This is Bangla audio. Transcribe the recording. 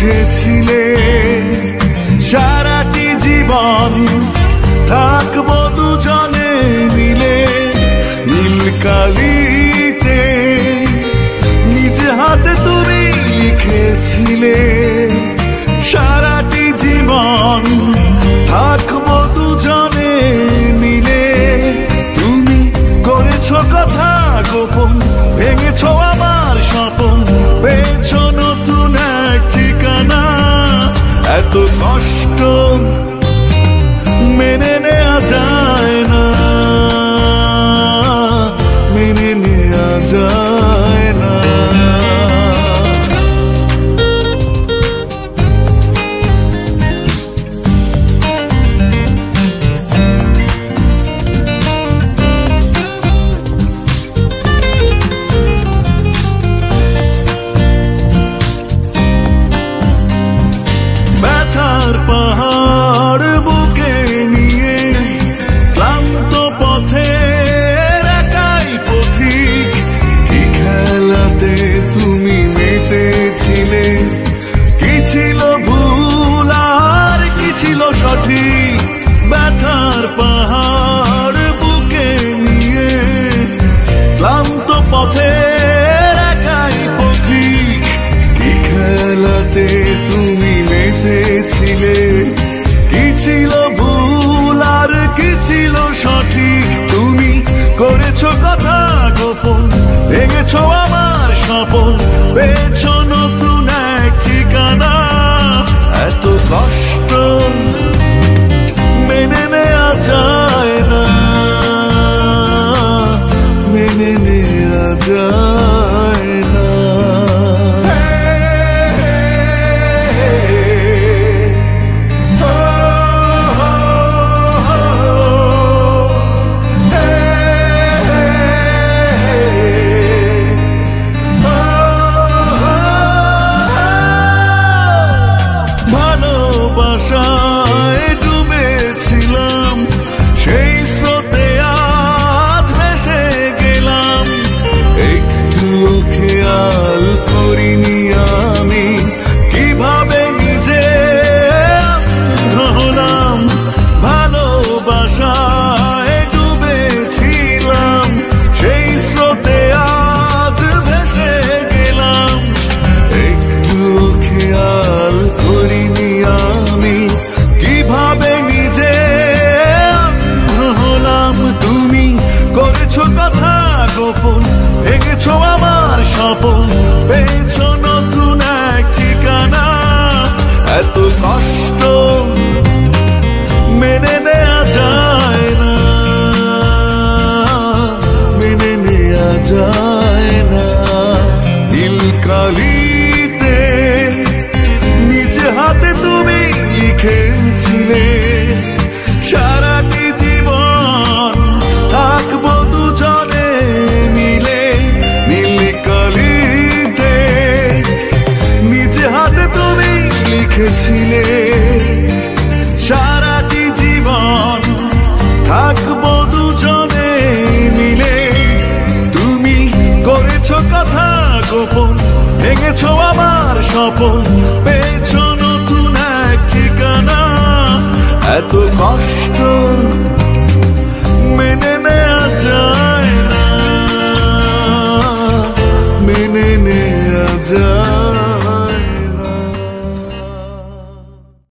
লিখেছিলে সারাটি জীবন থাকবো দুজনে মিলে। নীল কালিতে নিজে হাতে তুমি লিখেছিলে সারাটি জীবন থাকবো দুজনে মিলে। তুমি করেছো কথা গোপন, ভেঙেছো আমার স্বপন, পেয়েছো নতুন এক ঠিকানা। এত কষ্ট মেনে নেওয়া যায় না, মেনে নেওয়া যায় না। ব্যথার পাহাড় বুকে নিয়ে ক্লান্ত পথে একাই পথিক। কি খেলাতে তুমি মেতেছিলে, কি ছিল ভুল আর কি ছিল সঠিক। ব্যথার পাহাড় বুকে নিয়ে ক্লান্ত পথে একাই পথিক। কি খেলাতে তুমি মেতেছিলে, কি ছিল ভুল আর কি ছিল সঠিক। তুমি করেছো কথা গোপন, ভেঙেছো আমার স্বপন, পেয়েছো নতুন এক ঠিকানা। এত কষ্ট মেনে নেওয়া যায় না, মেনে নেওয়া যায় না। ভালোবাসায় ডুবেছিলাম, সেই স্রোতে আজ ভেসে গেলাম। একটু খেয়াল করিনি আমি কিভাবে নিজে হলাম। ভালোবাসায় ডুবেছিলাম, সেই স্রোতে আজ ভেসে গেলাম। একটু খেয়াল করিনি আমি কিভাবে নিজে হলাম। তুমি করেছো কথা গোপন, ভেঙেছো আমার স্বপন, পেয়েছো নতুন এক ঠিকানা। এত কষ্ট মেনে নেওয়া যায় না, মেনে নেওয়া যায় না। নীল কালিতে নিজে হাতে তুমি লিখেছিলে সারাটি জীবন থাকবো দুজনে মিলে। নীল কালিতে নিজে হাতে তুমি লিখেছিলে সারাটি জীবন থাকবো দুজনে মিলে। তুমি করেছো কথা গোপন, ভেঙেছো আমার স্বপন, পেয়েছো নতুন এক ঠিকানা। এত কষ্ট মেনে নেওয়া